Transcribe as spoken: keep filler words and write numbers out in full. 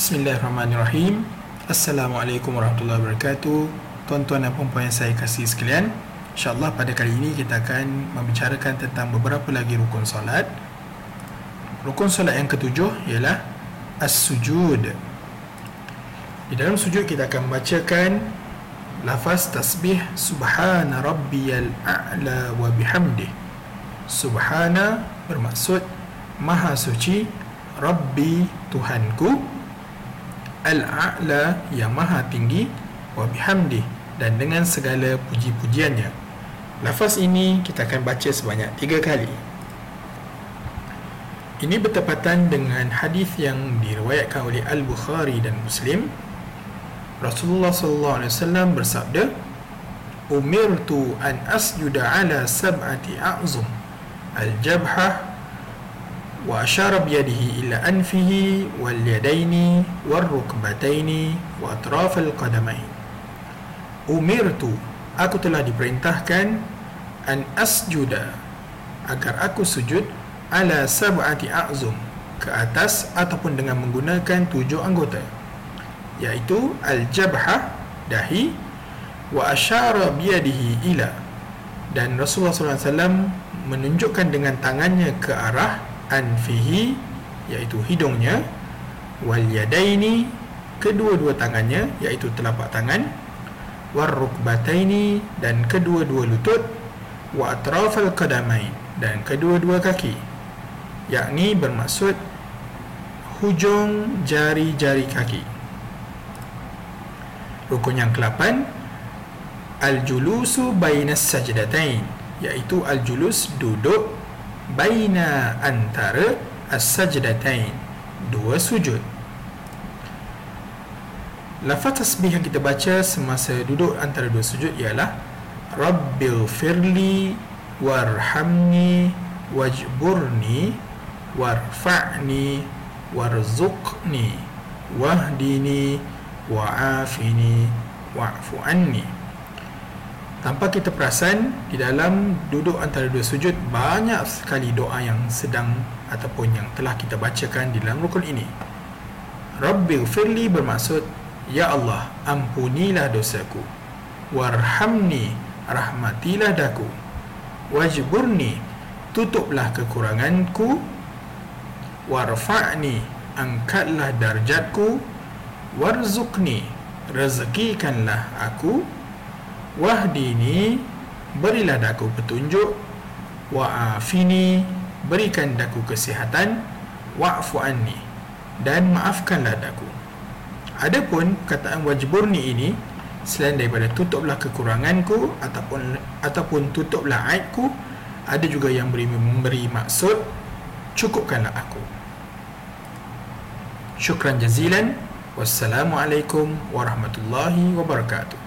Bismillahirrahmanirrahim. Assalamualaikum warahmatullahi wabarakatuh. Tuan-tuan dan puan-puan yang saya kasih sekalian, InsyaAllah pada kali ini kita akan membicarakan tentang beberapa lagi rukun solat. Rukun solat yang ketujuh ialah as-sujud. Di dalam sujud kita akan membacakan lafaz tasbih Subhana Rabbiyal A'la wa bihamdih. Subhana bermaksud Maha Suci, Rabbi Tuhanku, Al-A'la yang Maha Tinggi, wa bihamdih dan dengan segala puji-pujiannya. Lafaz ini kita akan baca sebanyak tiga kali. Ini bertepatan dengan hadis yang diriwayatkan oleh Al-Bukhari dan Muslim. Rasulullah sallallahu alaihi wasallam bersabda, "Umirtu an asjuda ala sab'ati a'zum, al-jabhah wa asyara biyadihi ila anfihi wal yadaini wal rukbataini wa atrafal qadamain." Umirtu, aku telah diperintahkan, an asjuda, agar aku sujud, ala sab'ati a'zum, ke atas ataupun dengan menggunakan tujuh anggota, iaitu al-jabhah, dahi, wa asyara biyadihi ila, dan Rasulullah sallallahu alaihi wasallam menunjukkan dengan tangannya ke arah anfihi, iaitu hidungnya, wal yadaini, kedua-dua tangannya, iaitu telapak tangan, war rukbataini, dan kedua-dua lutut, wa atrafal qadamain, dan kedua-dua kaki, yakni bermaksud hujung jari-jari kaki. Rukun yang ke-lapan, al-julusu bainas sajdatain, iaitu al-julus, duduk, baina, antara, as-sajdatain, dua sujud. Lafaz tasbih yang kita baca semasa duduk antara dua sujud ialah Rabbil firli warhamni wajburni warfa'ni warzuqni wahdini wa'afini wa'fu anni. Tanpa kita perasan, di dalam duduk antara dua sujud banyak sekali doa yang sedang ataupun yang telah kita bacakan di dalam rukun ini. Rabbil firli bermaksud, Ya Allah, ampunilah dosaku. Warhamni, rahmatilah daku. Wajburni, tutuplah kekuranganku. Warfa'ni, angkatlah darjatku. Warzuqni, rezekikanlah aku. Wahdini, berilah daku petunjuk. Wa'afini, berikan daku kesihatan. Wa'fu anni, dan maafkanlah daku. Adapun perkataan wajburni ini, selain daripada tutuplah kekuranganku ataupun ataupun tutuplah aibku, ada juga yang beri, memberi maksud cukupkanlah aku. Syukran jazilan. Wassalamualaikum warahmatullahi wabarakatuh.